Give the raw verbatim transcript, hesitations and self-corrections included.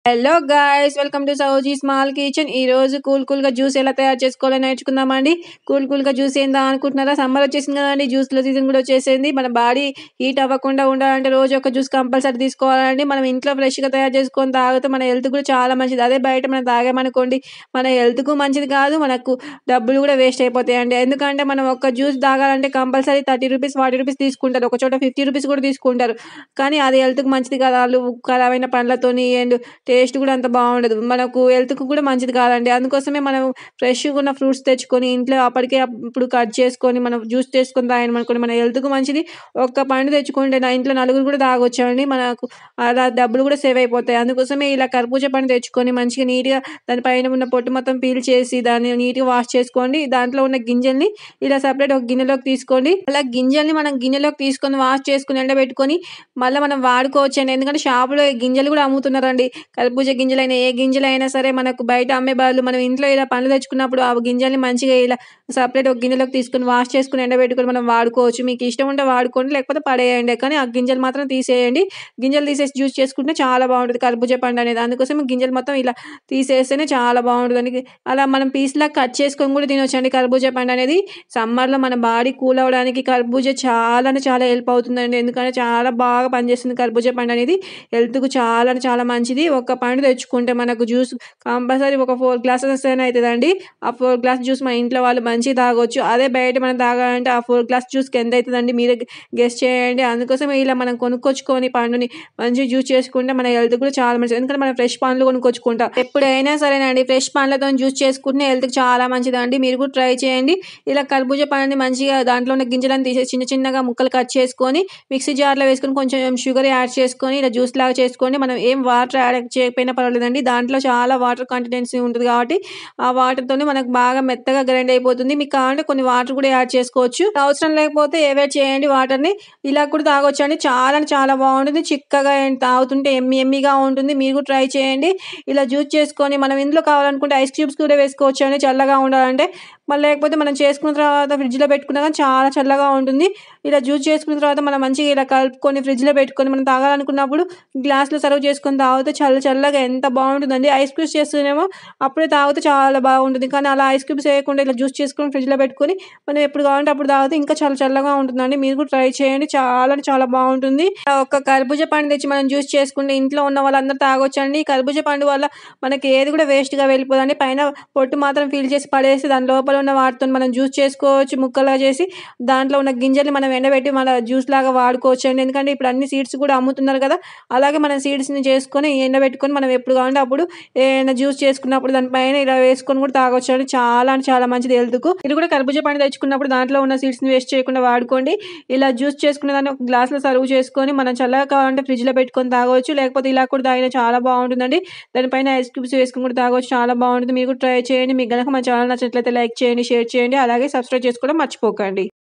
Hello guys, welcome to Sowji small kitchen. ఈ రోజు cool cool గా జ్యూస్ ఎలా తయారు చేసుకోవాలో నేర్చుకుందామండి. కూల్ కూల్ గా జ్యూస్ ఏందా అనుకుంటున్నారా? సమ్మర్ వచ్చేసింది కదండి, జ్యూస్ లో సీజన్ కూడా వచ్చేసింది. మన బాడీ హీట్ అవ్వకుండా ఉండాలంటే రోజు ఒక జ్యూస్ కంపల్సరీ తీసుకోవాలండి. మనం ఇంట్లో ఫ్రెష్ గా తయారు చేసుకొని తాగితే మన హెల్త్ కూడా చాలా మంచిది. అదే బయట మనం తాగామనుకోండి, మన హెల్త్ కు మంచిది కాదు, మనకు డబ్బులు కూడా వేస్ట్ అయిపోతాయండి. ఎందుకంటే మనం ఒక జ్యూస్ తాగాలంటే compulsory thirty rupees forty rupees తీసుకుంటారు, ఒక చోట ఫిఫ్టీ రూపీస్ కూడా తీసుకుంటారు. కానీ అది హెల్త్ కు మంచిది కాదు. వాళ్ళు ఖరాబ్ అయిన పండ్లతోని అండ్ టేస్ట్ కూడా అంత బాగుండదు, మనకు హెల్త్‌కు కూడా మంచిది కాదండి. అందుకోసమే మనం ఫ్రెష్‌గా ఉన్న ఫ్రూట్స్ తెచ్చుకొని ఇంట్లో అప్పటికే ఇప్పుడు కట్ చేసుకొని మనం జ్యూస్ చేసుకొని తాగామనుకోండి, మన హెల్త్‌కు మంచిది. ఒక్క పండు తెచ్చుకుంటే నా ఇంట్లో నలుగురు కూడా తాగొచ్చండి. మనకు అలా డబ్బులు కూడా సేవ్ అయిపోతాయి. అందుకోసమే ఇలా కర్బూజా పండు తెచ్చుకొని మంచిగా నీట్‌గా దాని పైన ఉన్న పొట్టు మొత్తం పీల్ చేసి దాన్ని నీట్‌గా వాష్ చేసుకోండి. దాంట్లో ఉన్న గింజల్ని ఇలా సెపరేట్ ఒక గిన్నెలోకి తీసుకోండి. అలా గింజల్ని మనం గిన్నెలోకి తీసుకొని వాష్ చేసుకొని ఎండబెట్టుకొని మళ్ళీ మనం వాడుకోవచ్చండి. ఎందుకంటే షాపులో గింజలు కూడా అమ్ముతున్నారండి. కర్బూజా గింజలైనా ఏ గింజలైనా సరే మనకు బయట అమ్మే బదులు మనం ఇంట్లో ఇలా పండ్లు తెచ్చుకున్నప్పుడు ఆ గింజల్ని మంచిగా ఇలా సపరేట్ ఒక గిన్నెలోకి తీసుకొని వాష్ చేసుకొని ఎండబెట్టుకొని మనం వాడుకోవచ్చు. మీకు ఇష్టం ఉంటే వాడుకోండి, లేకపోతే పడేయండి. కానీ ఆ గింజలు మాత్రం తీసేయండి. గింజలు తీసేసి జ్యూస్ చేసుకుంటే చాలా బాగుంటుంది కర్బూజా పండు అనేది. అందుకోసం గింజలు మొత్తం ఇలా తీసేస్తేనే చాలా బాగుంటుంది. అలా మనం పీస్లా కట్ చేసుకొని కూడా తినొచ్చండి కర్బూజా పండు అనేది. సమ్మర్లో మన బాడీ కూల్ అవ్వడానికి కర్బూజా చాలా అంటే చాలా హెల్ప్ అవుతుందండి. ఎందుకంటే చాలా బాగా పనిచేస్తుంది కర్బూజా పండు అనేది. హెల్త్‌కు చాలా అంటే చాలా మంచిది. ఒక పండు తెచ్చుకుంటే మనకు జ్యూస్ కంపల్సరీ ఒక ఫోర్ గ్లాసెస్ అయినా అవుతుందండి. ఆ ఫోర్ గ్లాస్ జ్యూస్ మన ఇంట్లో వాళ్ళు మంచిగా తాగొచ్చు. అదే బయట మనం తాగాలంటే ఆ ఫోర్ గ్లాస్ జ్యూస్కి ఎంత అవుతుందండి, మీరే గెస్ చేయండి. అందుకోసమే ఇలా మనం కొనుక్కొచ్చుకొని పండుని మంచిగా జ్యూస్ చేసుకుంటే మన హెల్త్ కూడా చాలా మంచిది. ఎందుకంటే మనం ఫ్రెష్ పండ్లు కొనుక్కొచ్చుకుంటాం. ఎప్పుడైనా సరేనండి ఫ్రెష్ పండ్లతో జ్యూస్ చేసుకుంటే హెల్త్కి చాలా మంచిదండి. మీరు కూడా ట్రై చేయండి. ఇలా కర్బూజా పండుని మంచిగా దాంట్లో ఉన్న గింజలను తీసేసి చిన్న చిన్నగా ముక్కలు కట్ చేసుకొని మిక్సీ జార్లో వేసుకొని కొంచెం షుగర్ యాడ్ చేసుకొని ఇలా జ్యూస్ లాగా చేసుకోండి. మనం ఏం వాటర్ యాడ్ చేయకపోయినా పర్వాలేదండి. దాంట్లో చాలా వాటర్ కంటెన్సీ ఉంటుంది కాబట్టి ఆ వాటర్‌తోనే మనకు బాగా మెత్తగా గ్రైండ్ అయిపోతుంది. మీకు కావాలంటే కొన్ని వాటర్ కూడా యాడ్ చేసుకోవచ్చు. అవసరం లేకపోతే అవాయిడ్ చేయండి వాటర్‌ని. ఇలా కూడా తాగొచ్చండి. చాలా అంటే చాలా బాగుంటుంది. చిక్కగా తాగుతుంటే యమ్మీ యమ్మీగా ఉంటుంది. మీరు కూడా ట్రై చేయండి. ఇలా జ్యూస్ చేసుకొని మనం ఇందులో కావాలనుకుంటే ఐస్ క్యూబ్స్ కూడా వేసుకోవచ్చండి చల్లగా ఉండాలంటే. మళ్ళీ లేకపోతే మనం చేసుకున్న తర్వాత ఫ్రిడ్జ్‌లో పెట్టుకున్నా కానీ చాలా చల్లగా ఉంటుంది. ఇలా జ్యూస్ చేసుకున్న తర్వాత మనం మంచిగా ఇలా కలుపుకొని ఫ్రిడ్జ్‌లో పెట్టుకొని మనం తాగాలనుకున్నప్పుడు గ్లాస్‌లో సర్వ్ చేసుకొని తాగితే చల్ల చల్లగా ఎంత బాగుంటుందండి. ఐస్ క్యూబ్స్ చేస్తేనేమో అప్పుడే తాగితే చాలా బాగుంటుంది. కానీ అలా ఐస్ క్యూబ్స్ వేయకుండా ఇలా జ్యూస్ చేసుకొని ఫ్రిడ్జ్‌లో పెట్టుకొని మనం ఎప్పుడు కావాలంటే అప్పుడు తాగితే ఇంకా చాలా చల్లగా ఉంటుందండి. మీరు కూడా ట్రై చేయండి. చాలా అంటే చాలా బాగుంటుంది. ఒక కర్బూజా పండు తెచ్చి మనం జ్యూస్ చేసుకుంటే ఇంట్లో ఉన్న వాళ్ళందరూ తాగొచ్చండి. ఈ కర్బూజా పండు వల్ల మనకి ఏది కూడా వేస్ట్‌గా వెళ్ళిపోదండి. పైన పొట్టు మాత్రం పీల్ చేసి పడేసి దాని లోపల ఉన్న వాటితోని మనం జ్యూస్ చేసుకోవచ్చు. ముక్కలుగా చేసి దాంట్లో ఉన్న గింజల్ని మనం ఎండబెట్టి మన జ్యూస్ లాగా వాడుకోవచ్చండి. ఎందుకంటే ఇప్పుడు అన్ని సీడ్స్ కూడా అమ్ముతున్నారు కదా! అలాగే మనం సీడ్స్‌ని చేసుకొని ఎండబెట్టుకొని మనం ఎప్పుడు కావాలంటే అప్పుడు ఏమైనా జ్యూస్ చేసుకున్నప్పుడు దాని పైన ఇలా వేసుకొని కూడా తాగొచ్చండి. చాలా అంటే చాలా మంచిది హెల్త్‌కు. మీరు కూడా కర్బూజా పండు తెచ్చుకున్నప్పుడు దాంట్లో ఉన్న సీడ్స్‌ని వేస్ట్ చేయకుండా వాడుకోండి. ఇలా జ్యూస్ చేసుకున్న దాన్ని ఒక గ్లాస్‌లో సర్వ్ చేసుకొని మనం చల్లగా కావాలంటే ఫ్రిడ్జ్‌లో పెట్టుకొని తాగొచ్చు. లేకపోతే ఇలా కూడా తాగినా చాలా బాగుంటుందండి. దానిపైన ఐస్ క్యూబ్స్ వేసుకొని కూడా తాగొచ్చు. చాలా బాగుంటుంది. మీరు కూడా ట్రై చేయండి. మీకు గనక మన ఛానల్ నచ్చినట్లయితే లైక్ చేయండి, షేర్ చేయండి. అలాగే సబ్స్క్రైబ్ చేసుకోవడం మర్చిపోకండి.